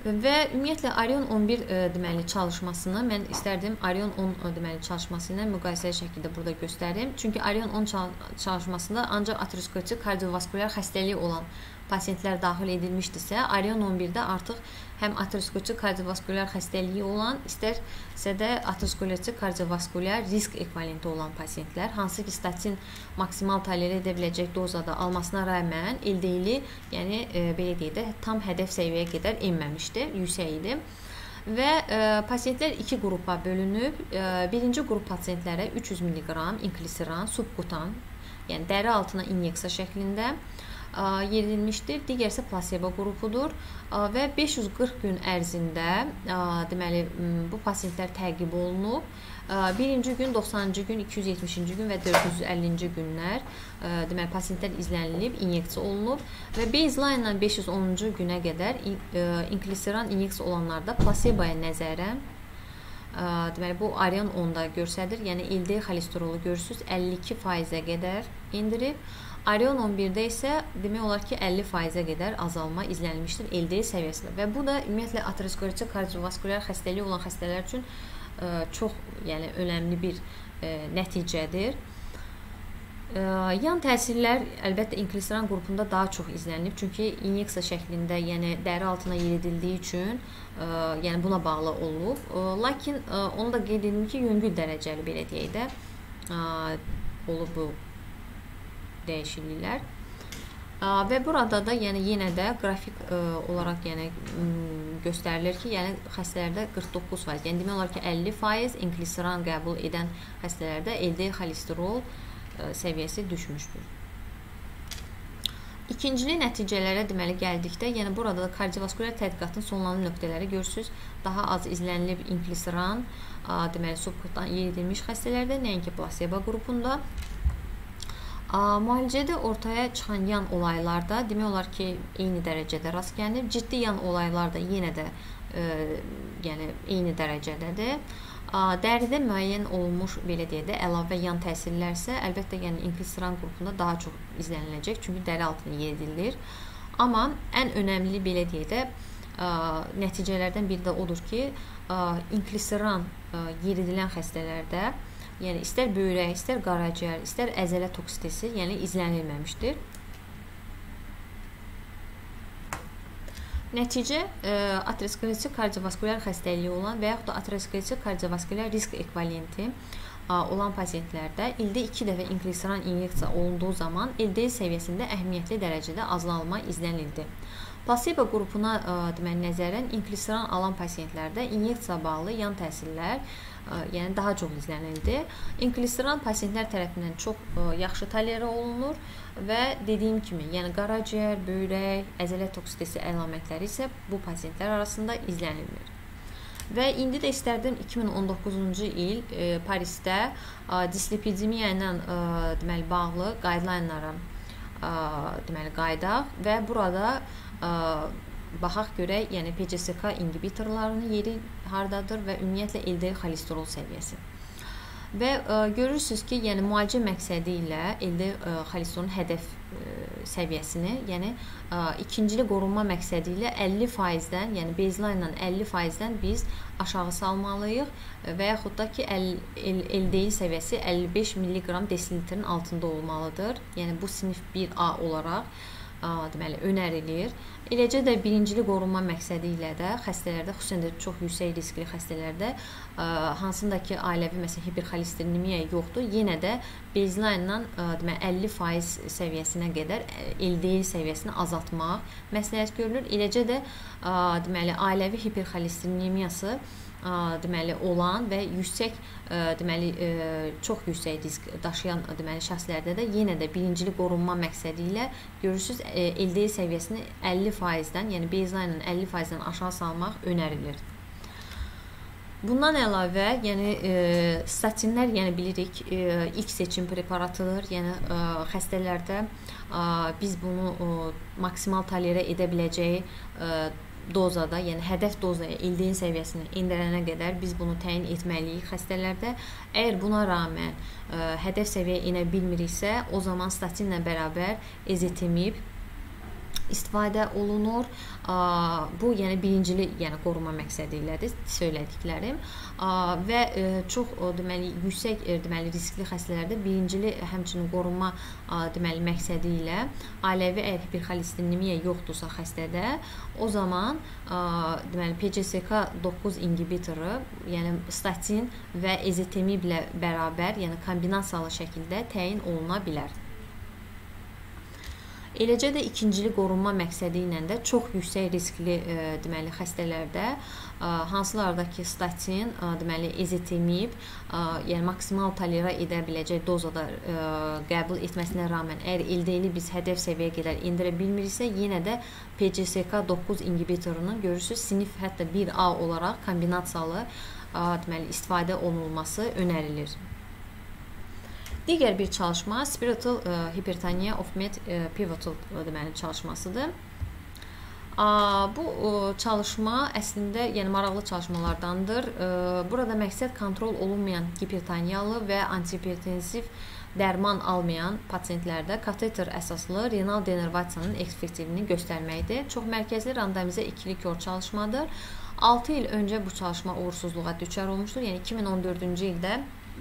Və ümumiyyətlə Arion on bir e, deməli çalışmasını mən istərdim Arion on e, deməli çalışması ilə müqayisəli şəkildə burada göstərim. Çünki Arion on çalışmasında ancaq aterosklerotik kardiovaskulyar xəstəliyi olan pasientlər daxil edilmişdirsə, Arion on birdə artıq həm aterosklerotik kardiovaskulyar xəstəliyi olan, istərsə də aterosklerotik kardiovaskulyar risk ekvivalenti olan pasientlər, hansı ki statin maksimal tolerə edə biləcək dozada almasına rəğmən L D L-i, yəni e, belə deyək də, tam hədəf səviyyəyə qədər enməmişdi, yüksək idi. Və e, pasientlər iki qrupa bölünüb. E, birinci qrup pasientlərə üç yüz milliqram inkliseran subkutan, yəni dəri altına inyeksiya şəklində yeridilmişdir. Digər isə plasebo qrupudur və beş yüz qırx gün ərzində deməli bu pasientlər təqib olunub. Birinci gün, doxsanıncı gün, iki yüz yetmişinci gün və dörd yüz əllinci günlər deməli pasientlər izlənilib, inyeksiya olunub və baseline ilə beş yüz onuncu günə qədər inkliseran inyeksiya olanlarda plaseboya nəzərən deməli bu Arion onda göstərir. Yəni L D L xolesterolu görürsüz əlli iki faizə qədər endirib. Arion on birdə isə demək olar ki əlli faizə qədər azalma izlənilmişdir L D L səviyyəsində və bu da ümumiyyətlə aterosklerotik kardiovaskulyar xəstəliyi olan xəstələr üçün ə, çox yəni önəmli bir ə, nəticədir. Ə, yan təsirlər əlbəttə inkliseran qrupunda daha çox izlənilib, çünki inyeksiya şəklində, yəni dəri altına yeridildiyi üçün ə, yəni buna bağlı olub. Ə, lakin ə, onu da qeyd edim ki, yüngül dərəcəli belə deyək də ə, olub bu dəyişikliklər. Və burada da yəni yenə də qrafik ə, olaraq yəni göstərilir ki, yəni xəstələrdə qırx doqquz faiz, yəni demək olar ki əlli faiz inkliseran qəbul edən xəstələrdə L D L xolesterol ə, səviyyəsi düşmüşdür. İkincili nəticələrə deməli gəldikdə, yəni burada da kardiovaskulyar tədqiqatın sonlanan nöqtələri görürsüz. Daha az izlənilib inkliseran ə, deməli subkutan yeridilmiş xəstələrdə, nəinki plasebo qrupunda. Müalicədə ortaya çıxan yan olaylarda demək olar ki, eyni dərəcədə rast gəlinir. Ciddi yan olaylar da yenə də e, yəni eyni dərəcədədir. Dəridə müəyyən olunmuş belə deyək də əlavə yan təsirlər isə əlbəttə yəni inkliseran qrupunda daha çox izləniləcək, çünki dəri altına yeridilir. Amma ən önəmli belə deyək də ə, nəticələrdən biri də odur ki, ə, inkliseran ə, yeridilən xəstələrdə yəni istər böyrək, istər qaraciyər, istər əzələ toksitesi, yəni izlənilməmişdir. Nəticə e, aterosklerotik kardiovaskulyar xəstəliyi olan və yaxud da aterosklerotik kardiovaskulyar risk ekvivalenti a, olan pasientlərdə ildə iki dəfə inkliseran inyeksiya olunduğu zaman L D L səviyyəsində əhəmiyyətli dərəcədə azalma izlənildi. Plasebo qrupuna ə, deməli nəzərən inkliseran alan pasientlərdə inyeksiya bağlı yan təsirlər ə, yəni daha çox izlənildi. İnkliseran pasientlər tərəfindən çox ə, yaxşı tolerə olunur və dediyim kimi, yəni qaraciyər, böyrək, əzələ toksitesi əlamətləri isə bu pasientlər arasında izlənilmir. Və indi də istərdim iki min on doqquzuncu il e, Parisdə e, dislipidemiya ilə e, deməli bağlı qaydalara e, deməli qaydaq və burada e, baxaq görək, yəni P C S K inhibitorlarının yeri hardadır və ümumiyyətlə L D L xolesterol səviyyəsi. Və ə, görürsünüz ki, yəni müalicə məqsədi ilə L D L xolesterolun hədəf ə, səviyyəsini, yəni ə, ikincili qorunma məqsədi ilə əlli faizdən, yəni baseline ilə əlli faizdən biz aşağı salmalıyıq və yaxud da ki, L D L səviyyəsi əlli beş milliqram desilitrin altında olmalıdır. Yəni bu sinif bir A olaraq ə, deməli önərilir. Eləcə də birincili qorunma məqsədi ilə də xəstələrdə, xüsusən də çox yüksək riskli xəstələrdə ə, hansındakı ailəvi məsələn hiperxolesterinemiya yoxdur, yenə də baseline-dan deməli əlli faiz səviyyəsinə qədər L D L səviyyəsini azaltmaq məsləhət görülür. Eləcə də ə, deməli ailəvi hiperxolesterinemiyası deməli olan və yüksək deməli çox yüksək risk daşıyan deməli şəxslərdə də yenə də birincili qorunma məqsədi ilə görürsüz L D L səviyyəsini əlli faizdən, yəni baseline-ın əlli faizdən aşağı salmaq önərilir. Bundan əlavə, yəni e, statinlər, yəni bilirik, e, ilk seçim preparatıdır. Yəni e, xəstələrdə e, biz bunu e, maksimal tolerə edə biləcəyi e, dozada, yəni hədəf dozaya L D L səviyyəsini endirənə qədər biz bunu təyin etməliyik xəstələrdə. Əgər buna rağmen ə, hədəf səviyyəyə enə bilmiriksə, o zaman statinlə bərabər ezetimib istifadə olunur. Bu, yəni birincili, yəni qorunma məqsədi ilədir söylədiklərim. Və çox deməli yüksək deməli riskli xəstələrdə birincili həmçinin qorunma deməli məqsədi ilə ailəvi əgər hiperxolesterinemiya yoxdursa xəstədə, o zaman deməli P C S K doqquz inhibitoru, yəni statin və ezetimible bərabər, yəni kombinasiyalı şəkildə təyin oluna bilər. Eləcə də ikincili qorunma məqsədi ilə də çox yüksək riskli e, deməli xəstələrdə e, hansılardakı statin, e, deməli ezetimib, e, yəni maksimal tolera edə biləcək dozada e, qəbul etməsinə rağmen əgər L D L-i biz hədəf səviyyəyə qədər endirə bilmiriksə, yenə də P C S K doqquz inhibitorunun görürsüz sinif hətta bir A olaraq kombinasiyalı e, deməli istifadə olunması önərilir. Digər bir çalışma Spirital e, Hypertonia of Med e, Pivotal e, deməli çalışmasıdır. A, bu e, çalışma əslində yəni maraqlı çalışmalardandır. E, burada məqsəd kontrol olunmayan hipertoniyalı və antihipertensiv dərman almayan pasientlərdə kateter əsaslı renal denervasiyanın effektivliyini göstərməkdir. Çox mərkəzli randomizə ikili kör çalışmadır. altı il öncə bu çalışma uğursuzluğa düçar olmuşdur. Yəni iki min on dördüncü ildə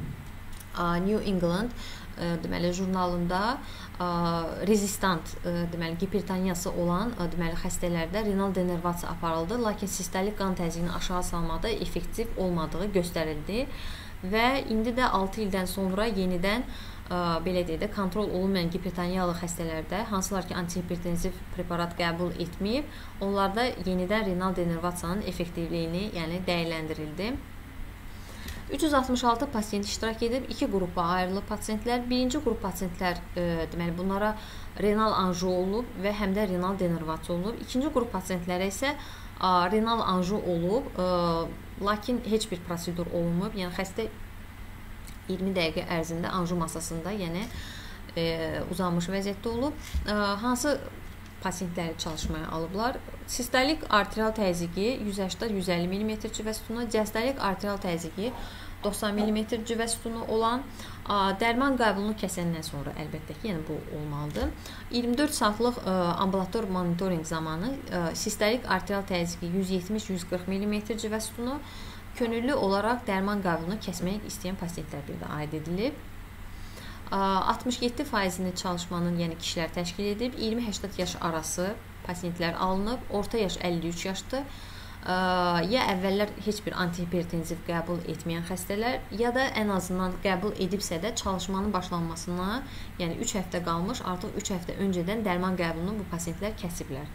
New England deməli jurnalında rezistant deməli hipertoniyası olan deməli xəstələrdə renal denervasiya aparıldı, lakin sistolik qan təzyiqini aşağı salmada effektiv olmadığı göstərildi və indi də altı ildən sonra yenidən belə deyək də kontrol olunmayan hipertoniyalı xəstələrdə hansılar ki antihipertensiv preparat qəbul etməyib, onlarda yenidən renal denervasiyanın effektivliyini yəni dəyərləndirildi. üç yüz altmış altı pasiyent iştirak edib, iki qrupa ayrılıb pasiyentlər. Birinci qrup pasiyentlər e, deməli bunlara renal anju olub və həm də renal denervasiya olub. İkinci qrup pasiyentlərə isə a, renal anju olub, e, lakin heç bir prosedur olunmub. Yəni xəstə iyirmi dəqiqə ərzində anju masasında, yəni e, uzanmış vəziyyətdə olub. E, hansı pasiyentləri çalışmaya alıblar? Sistolik arterial təzyiqi yüz səksən yüz əlli millimetr civə sütunu, diastolik arterial təzyiqi doxsan millimetr civə sütunu olan dərman qəbulunu kəsəndən sonra əlbəttə ki, yəni bu olmalıdır. iyirmi dörd saatlıq ambulator monitorinq zamanı sistolik arterial təzyiqi yüz yetmiş yüz qırx millimetr civə sütunu könüllü olaraq dərman qəbulunu kəsmək istəyən pasiyentlər bir də aid edilib. altmış yeddi faizini çalışmanın yəni kişilər təşkil edib, iyirmi səksən yaş arası pasiyentlər alınıb, orta yaş əlli üç yaşdır. Ya əvvəllər heç bir antihipertensiv qəbul etməyən xəstələr, ya da ən azından qəbul edibsə də çalışmanın başlanmasına, yəni üç həftə qalmış, artıq üç həftə öncədən dərman qəbulunu bu pasiyentlər kəsiblər.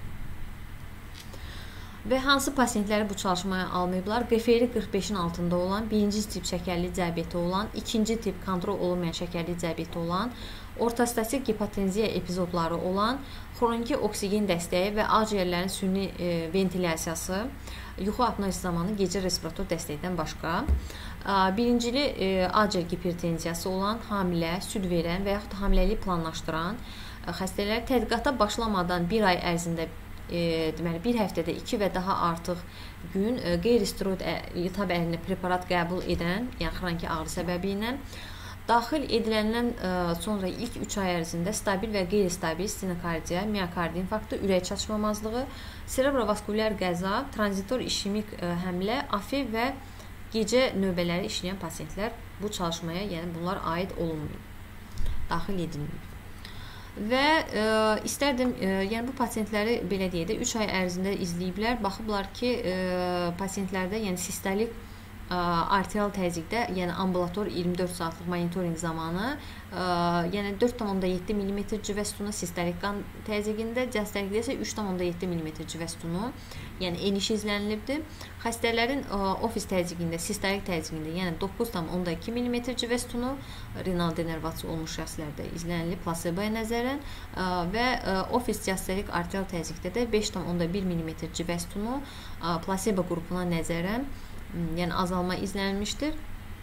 Və hansı pasiyentləri bu çalışmaya almayıblar? G F R qırx beşin altında olan, birinci tip şəkərli diabeti olan, ikinci tip kontrol olunmayan şəkərli diabeti olan, ortostatik hipotenziya epizodları olan, xroniki oksigen dəstəyi və ağciyərlərin sünni e, ventilyasiyası, yuxu apnoyası zamanı gecə respirator dəstəkdən başqa, birincili e, ağciyər hipertenziyası olan, hamilə, süd verən və yaxud hamiləlik planlaşdıran e, xəstələr tədqiqata başlamadan bir ay ərzində E, deməli bir həftədə iki və daha artıq gün e, qeyri-steroid iltihab əleyhinə preparat qəbul edən, yəni xroniki ağrı səbəbi ilə daxil ediləndən e, sonra ilk üç ay ərzində stabil və qeyri-stabil stenokardiya, miokardi infarktı, ürək çatışmamazlığı, serebrovaskulyar qəza, tranzitor işemik e, həmlə, afi və gecə növbələri işləyən pasiyentlər bu çalışmaya, yəni bunlar aid olunmuyor, daxil edilmir. Və e, istərdim, e, yəni bu pasiyentləri belə deyək də üç ay ərzində izləyiblər, baxıblar ki, e, pasiyentlərdə yəni sistolik e, arterial təzyiqdə, yəni ambulator iyirmi dörd saatlıq monitorinq zamanı, e, yəni dörd tam onda yeddi millimetr civə sütunu sistolik qan təzyiqində, diastolikdə isə üç tam onda yeddi millimetr civə sütunu, yəni eniş izlənilibdir. Xəstələrin e, ofis təzyiqində, sistolik təzyiqində, yəni doqquz tam onda iki millimetr civə sütunu renal denervasiya olmuş şəxslərdə izlənilib plaseboya nəzərən e, və e, ofis diastolik arterial təzyiqdə də beş tam onda bir millimetr civə sütunu e, plasebo qrupuna nəzərən yəni azalma izlənilmişdir.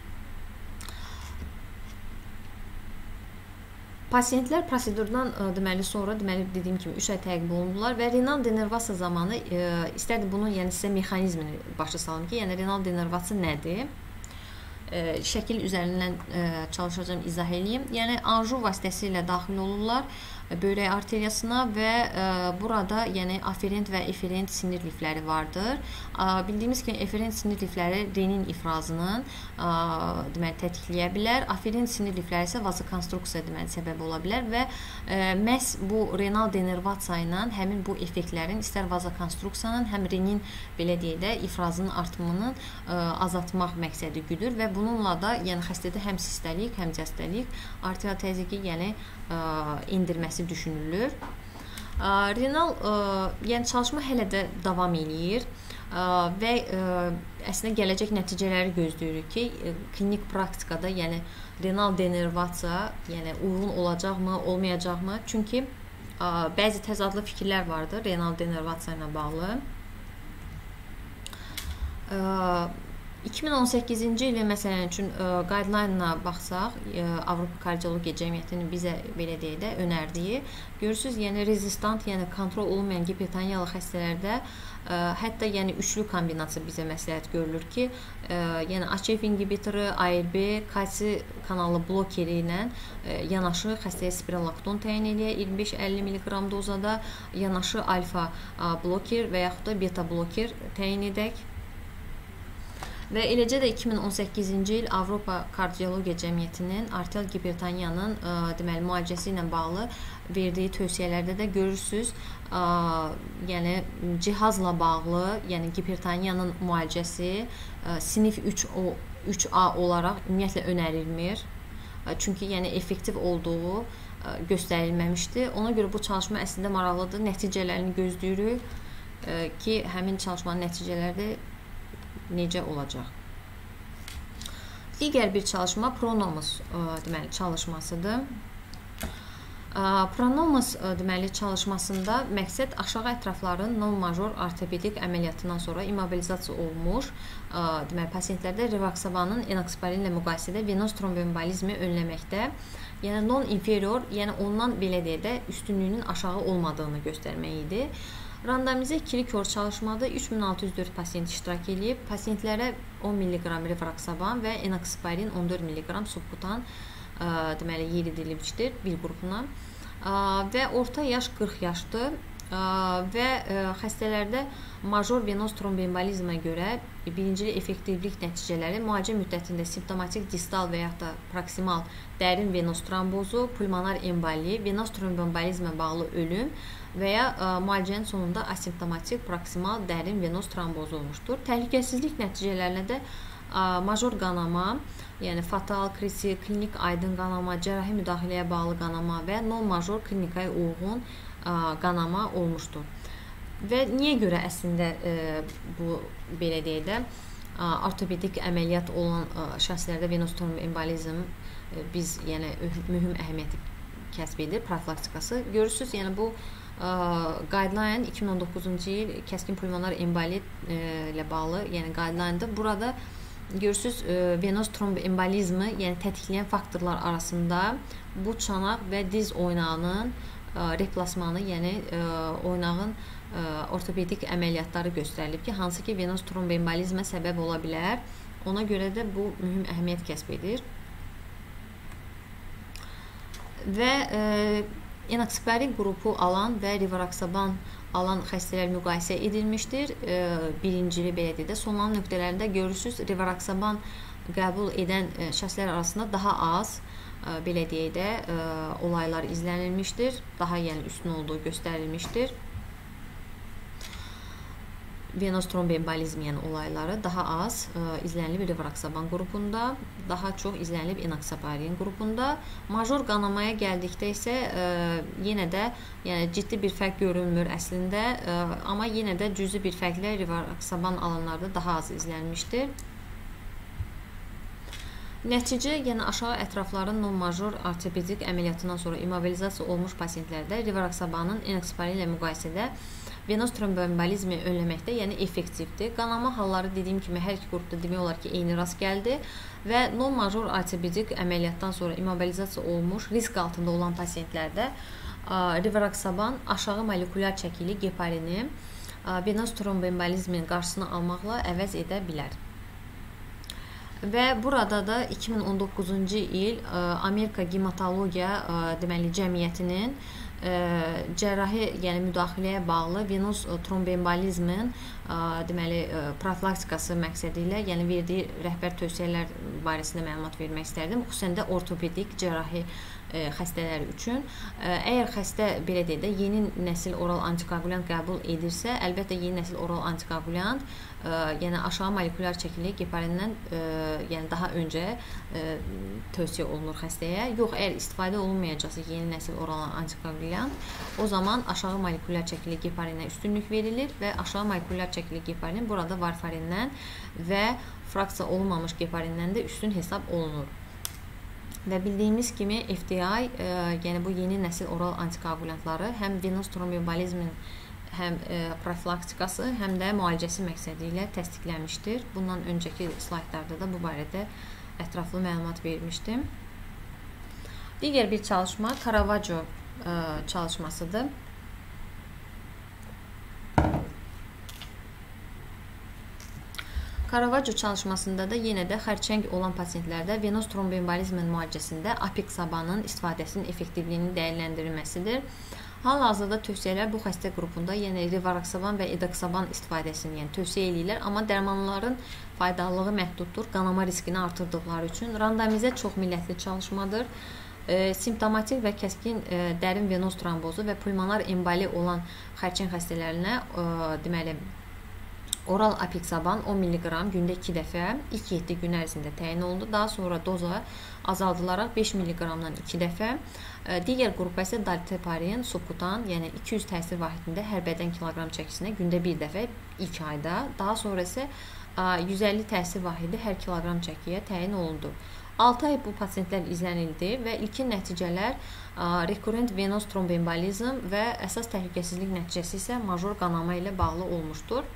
Pasiyentlər prosedurdan deməli sonra deməli dediyim kimi üç ay təqib olundular və renal denervasiya zamanı e, istərdim bunun yəni sizə mexanizmini başa salım ki, yəni renal denervasiya nədir? E, şəkil üzərindən e, çalışacağam izah edeyim. Yəni anju vasitəsilə daxil olurlar. böyrək arteriyasına və burada yəni aferent və eferent sinir lifləri vardır. Bildiyimiz kimi eferent sinir lifləri renin ifrazının deməli tətikləyə bilər. Aferent sinir lifləri isə vazokonstruksiya deməli səbəb ola bilər və məhz bu renal denervasiya ilə həmin bu effektlərin istər vazokonstruksiyanın, həm renin belə deyək də ifrazının artımını azaltmaq məqsədi güdür və bununla da yəni xəstədə həm sistolik, həm diastolik arterial təzyiqi yəni endirməsi düşünülür. Renal yəni çalışma hələ də davam eləyir və əslində gələcək nəticələri gözləyirik ki, klinik praktikada yəni renal denervasiya yəni uyğun olacaqmı, olmayacaqmı? Çünki bəzi təzadlı fikirlər vardır renal denervasiya ilə bağlı. iki min on səkkizinci ilin məsələn üçün guideline-na baxsaq, Avropa Kardiologiya Cəmiyyətinin bizə belə deyək də önərdiyi, görürsüz, yəni rezistant, yəni kontrol olunmayan hipertoniyalı xəstələrdə hətta yəni üçlü kombinasiya bizə məsləhət görülür ki, yəni A C E F inhibitoru, A R B, kalsi kanalı blokeri ilə yanaşı xəstəyə spironolakton təyin eləyək iyirmi beş əlli milliqram dozada, yanaşı alfa bloker və yaxud da beta bloker təyin edək. Və eləcə də iki min on səkkizinci il Avropa Kardiologiya Cəmiyyətinin arterial hipertoniyanın deməli müalicəsi ilə bağlı verdiyi tövsiyələrdə də görürsüz, yəni cihazla bağlı, yəni hipertoniyanın müalicəsi sinif üç A olaraq ümumiyyətlə önərilmir. Çünki yəni effektiv olduğu göstərilməmişdir. Ona görə bu çalışma əslində maraqlıdır. Nəticələrini gözləyirik ki, həmin çalışmanın nəticələri necə olacaq. Digər bir çalışma Pronomus deməli çalışmasıdır. Pronomus deməli çalışmasında məqsəd aşağı ətrafların non-major ortopedik əməliyyatından sonra immobilizasiya olmuş deməli pasientlərdə rivaroxabanın enoxaparin ilə müqayisədə venoz tromboembolizmi önləməkdə, yəni non-inferior, yəni ondan belə deyək də üstünlüyünün aşağı olmadığını göstərmək idi. Randomizə ikili kör çalışmada üç min altı yüz dörd pasient iştirak edib. Pasientlərə on milliqram rivaroxaban və enoxaparin on dörd milliqram subkutan deməli yeridilmişdir bir qrupuna və orta yaş qırx yaşdır və xəstələrdə major venoz tromboembolizmə görə birinci effektivlik nəticələri müalicə müddətində simptomatik distal və yaxud da proksimal dərin venoz trombozu, pulmonar emboli, venoz tromboembolizmə bağlı ölüm və ya müalicənin sonunda asimptomatik proksimal dərin venoz trombozu olmuşdur. Təhlükəsizlik nəticələrinə də major qanama, yəni fatal, kritik, klinik aydın qanama, cərrahi müdaxiləyə bağlı qanama və non-major klinikaya uyğun qanama olmuşdur. Və niyə görə əslində bu belə deyək də ortopedik əməliyyat olan şəxslərdə venoz tromboembolizm biz yəni mühüm əhəmiyyəti kəsb edir, profilaktikası. Görürsüz, yəni bu guideline iki min on doqquzuncu il kəskin pulmonar emboli ilə bağlı, yəni guideline-da burada görürsüz venoz tromboembolizmi, yəni tetikləyən faktorlar arasında bu çanaq və diz oynağının replasmanı, yəni oynağın ortopedik əməliyyatları göstərilib ki, hansı ki venoz tromboembolizmə səbəb ola bilər. Ona görə də bu mühüm əhəmiyyət kəsb edir. Və enoxaparin qrupu alan və rivaroxaban alan xəstələr müqayisə edilmişdir. Birincili belə deyək də sonlanma nöqtələrində görürsüz, rivaroxaban qəbul edən şəxslər arasında daha az belə deyək də olaylar izlənilmişdir. Daha yəni üstün olduğu göstərilmişdir. Venoz tromboembolizm yəni olayları daha az izlənilib rivaroxaban qrupunda, daha çox izlənilib enoxaparin qrupunda. Major qanamaya gəldikdə isə yenə də yəni ciddi bir fərq görünmür əslində, amma yenə də cüzi bir fərqlə rivaroxaban alanlarda daha az izlənmişdir. Nəticə, yəni aşağı ətrafların non-major ortopedik əməliyyatından sonra immobilizasiya olmuş pasientlərdə rivaroxabanın enoxaparin ilə müqayisədə venoz tromboembolizmi önləməkdə yəni effektivdir. Qanama halları dediyim kimi hər iki qrupda demək olar ki, eyni rast gəldi və non-major ortopedik əməliyyatdan sonra immobilizasiya olmuş risk altında olan pasientlərdə rivaroxaban aşağı molekulyar çəkili geparini venoz tromboembolizmin qarşısını almaqla əvəz edə bilər. Və burada da iki min on doqquzuncu il Amerika Hematologiya deməli cəmiyyətinin cərrahi, yəni müdaxiləyə bağlı venöz tromboembolizmin deməli profilaktikası məqsədi ilə, yəni verdiyi rəhbər tövsiyələr barəsində məlumat vermək istərdim. Xüsusən də ortopedik cərrahi xəstələr üçün. Əgər xəstə belə deyək də yeni nəsil oral antikoagulyant qəbul edirsə, əlbəttə yeni nəsil oral antikoagulyant, yəni aşağı molekulyar çəkili geparindən yəni daha öncə tövsiyə olunur xəstəyə. Yox, əgər istifadə olunmayacaqsa yeni nəsil oral antikoagulyant, o zaman aşağı molekulyar çəkili geparindən üstünlük verilir və aşağı molekulyar çəkili geparin burada varfarindən və fraksiya olunmamış geparindən də üstün hesab olunur. Və bildiyimiz kimi F D A, e, yəni bu yeni nəsil oral antikoagulyantları həm venöz tromboembolizmin həm e, profilaktikası, həm də müalicəsi məqsədi ilə təsdiqlənmişdir. Bundan öncəki slaydlarda da bu barədə ətraflı məlumat vermişdim. Digər bir çalışma Caravaggio e, çalışmasıdır. Caravaggio çalışmasında da yenə də xərçəng olan pasientlərdə venöz tromboembolizmin müalicəsində apixabanın istifadəsinin effektivliyinin dəyərləndirilməsidir. Hal-hazırda tövsiyələr bu xəstə qrupunda, yəni rivaroxaban və edoxaban istifadəsini yəni tövsiyə edirlər, amma dərmanların faydalılığı məhduddur, qanama riskini artırdıqları üçün. Randomizə çoxmillətli çalışmadır. E, simptomatik və kəskin e, dərin venoz trombozu və pulmonar emboli olan xərçəng xəstələrinə e, deməli oral apixaban on milliqram gündə iki dəfə ilk yeddi gün ərzində təyin olundu. Daha sonra doza azaldılaraq beş milliqramdan iki dəfə. Digər qrupa isə dalteparin, subkutan, yəni iki yüz təsir vahidində hər bədən kiloqram çəkisinə gündə bir dəfə ilk ayda. Daha sonra isə yüz əlli təsir vahidi hər kiloqram çəkiyə təyin olundu. altı ay bu pasientlər izlənildi və ilkin nəticələr rekurrent venoz tromboembolizm və əsas təhlükəsizlik nəticəsi isə major qanama ilə bağlı olmuşdur.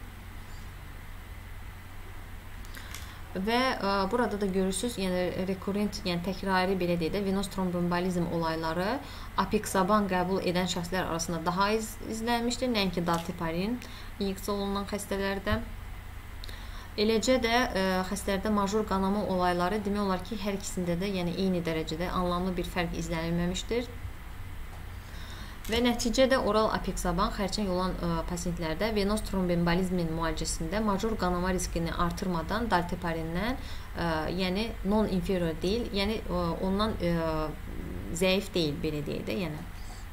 Və ə, burada da görürsünüz, yəni rekurrent, yəni təkrari belə deyək də venoz tromboembolizm olayları apixaban qəbul edən şəxslər arasında daha iz, izlənmişdir, nəinki dalteparin inyeksiya olunan xəstələrdə. Eləcə də ə, xəstələrdə major qanama olayları demək olar ki, hər ikisində də yəni eyni dərəcədə anlamlı bir fərq izlənilməmişdir. Və nəticədə oral apixaban xərçəng olan ə, pasientlərdə venoz tromboembolizmin müalicəsində major qanama riskini artırmadan dalteparindən ə, yəni non-inferior deyil, yəni ə, ondan ə, zəif deyil, belə deyək də, yəni.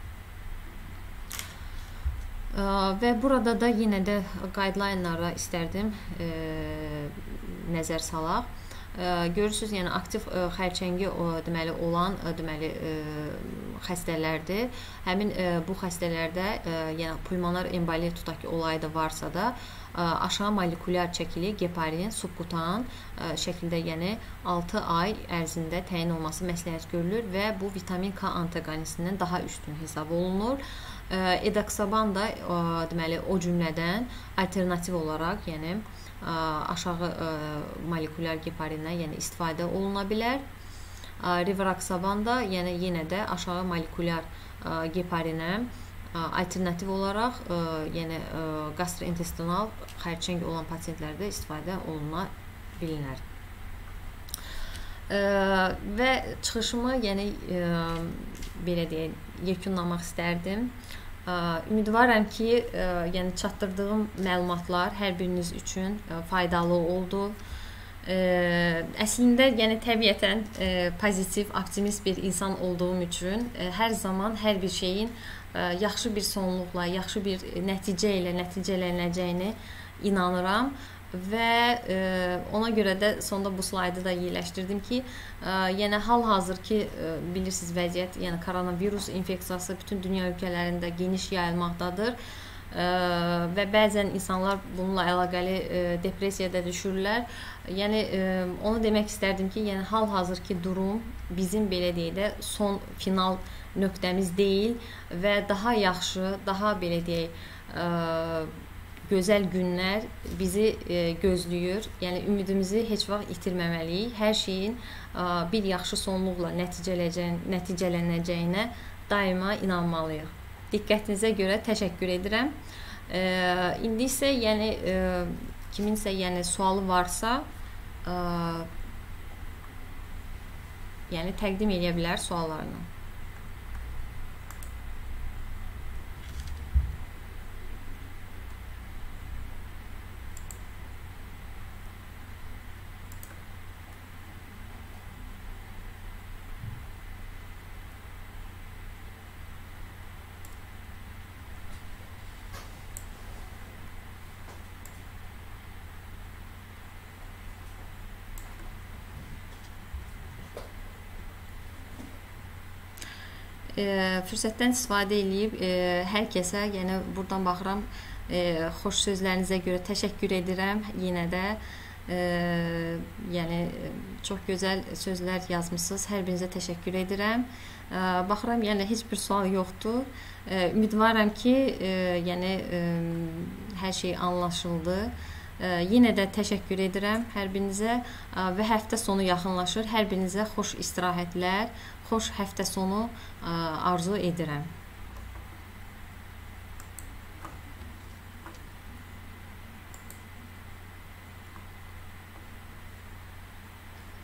Ə, və burada da yenə də guideline-lara istərdim ə, nəzər salaq. Görürsünüz, yəni aktiv ə, xərçəngi ə, deməli olan ə, deməli ə, xəstələrdir. Həmin ə, bu xəstələrdə ə, yəni pulmonar emboli tutaq ki, olayı da varsa da ə, aşağı molekulyar çəkili geparin, subkutan ə, şəkildə, yəni altı ay ərzində təyin olması məsləhət görülür və bu vitamin K antagonisindən daha üstün hesab olunur. Edoxaban da ə, deməli o cümlədən alternativ olaraq, yəni aşağı ə, molekulyar geparindən yəni istifadə oluna bilər. Rivaroxaban da yəni yenə də aşağı molekulyar ə, geparinə ə, alternativ olaraq ə, yəni ə, gastrointestinal xərçəng olan pasientlərdə istifadə oluna bilinər. Ə, və çıxışımı yəni ə, belə deyək, yekunlamaq istərdim. Ümidvaram ki, yəni çatdırdığım məlumatlar hər biriniz üçün faydalı oldu. Əslində, yəni təbiətən pozitiv, optimist bir insan olduğum üçün hər zaman hər bir şeyin yaxşı bir sonluqla, yaxşı bir nəticə ilə nəticələnəcəyini inanıram. Və e, ona görə də sonda bu slaydı da yerləşdirdim ki, e, yəni hal-hazır ki, e, bilirsiniz vəziyyət, yəni koronavirus infeksiyası bütün dünya ölkələrində geniş yayılmaqdadır e, və bəzən insanlar bununla əlaqəli e, depressiyada düşürlər. Yəni e, onu demək istərdim ki, yəni hal-hazır ki durum bizim belə deyək də son final nöqtəmiz deyil və daha yaxşı, daha belə deyək e, gözəl günlər bizi e, gözləyir. Yəni ümidimizi heç vaxt itirməməliyik. Hər şeyin e, bir yaxşı sonluqla nəticələnəcəyinə daima inanmalıyıq. Diqqətinizə görə təşəkkür edirəm. E, indi isə yəni e, kiminsə yəni sualı varsa e, yəni təqdim edə bilər suallarını. e, fürsətdən istifadə edib e, hər kəsə, yəni buradan baxıram, e, xoş sözlərinizə görə təşəkkür edirəm yenə də. E, yəni çox gözəl sözlər yazmısınız. Hər birinizə təşəkkür edirəm. E, baxıram, yəni heç bir sual yoxdur. E, ümidvaram ki, e, yəni e, hər şey anlaşıldı. E, yenə də təşəkkür edirəm hər birinizə e, və həftə sonu yaxınlaşır. Hər birinizə xoş istirahətlər, xoş həftə sonu e, arzu edirəm.